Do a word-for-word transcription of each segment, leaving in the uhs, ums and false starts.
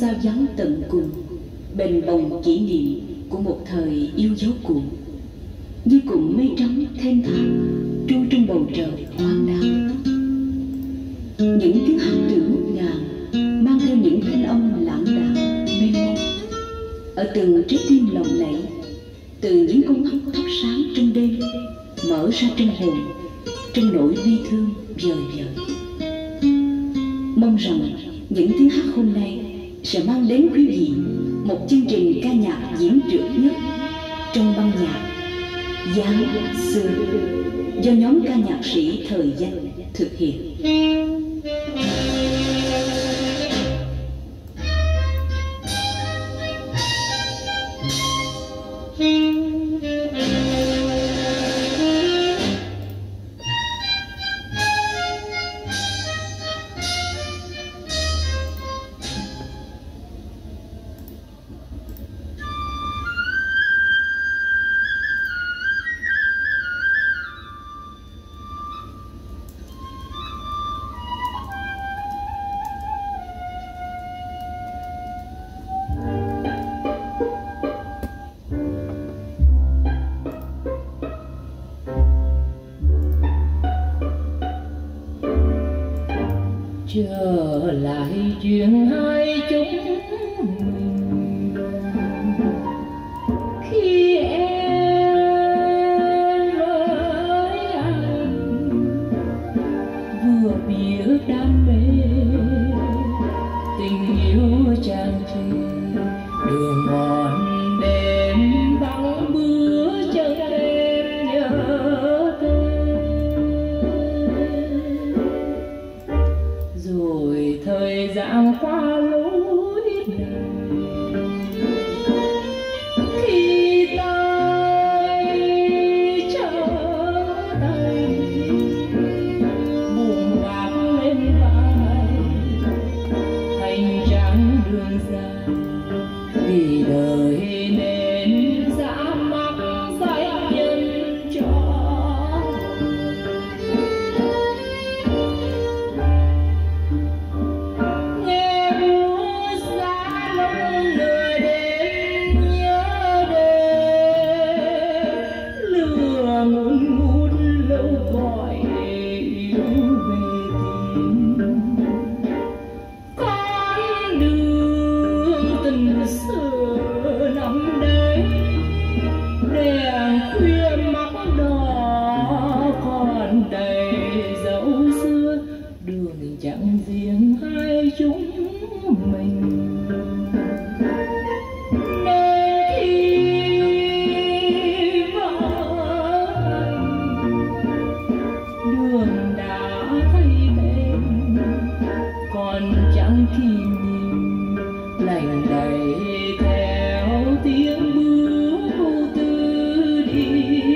sao vắng tận cùng, bềnh bồng kỷ niệm của một thời yêu dấu cũ, như cụm mây trắng thênh thang trôi trong bầu trời khoáng đạt. Những tiếng hát từ ngút ngàn mang theo những thanh âm lãng đãng mênh mông ở từng trái tim lòng lẫy, từ những con mắt thắp sáng trong đêm mở ra trong hồn, trong nỗi bi thương vời vợi. Mong rằng những tiếng hát hôm nay sẽ mang đến quý vị một chương trình ca nhạc diễn trượt nhất trong băng nhạc Giáng xưa do nhóm ca nhạc sĩ thời danh thực hiện. Trở lại chuyện hai chúng mình khi em với anh vừa biết đam mê tình yêu tràn trề, đường mòn đêm vắng bước chân em nhớ rồi thời gian qua lối này, khi tay trở tay buồn bạc lên vai, hành trang đường dài vì đời nên dã mắt danh nhân cho chẳng riêng hai chúng mình. Nên khi vỡ đường đã thay tên, còn chẳng kỷ niệm lành lầy theo tiếng bước vô tư đi.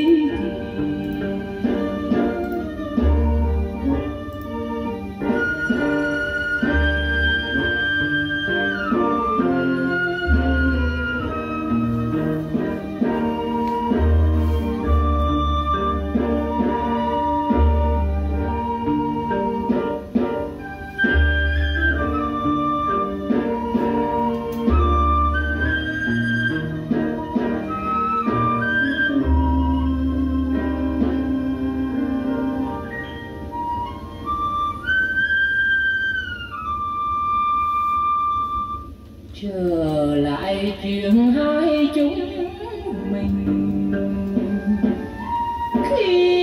Trở lại chuyện hai chúng mình khi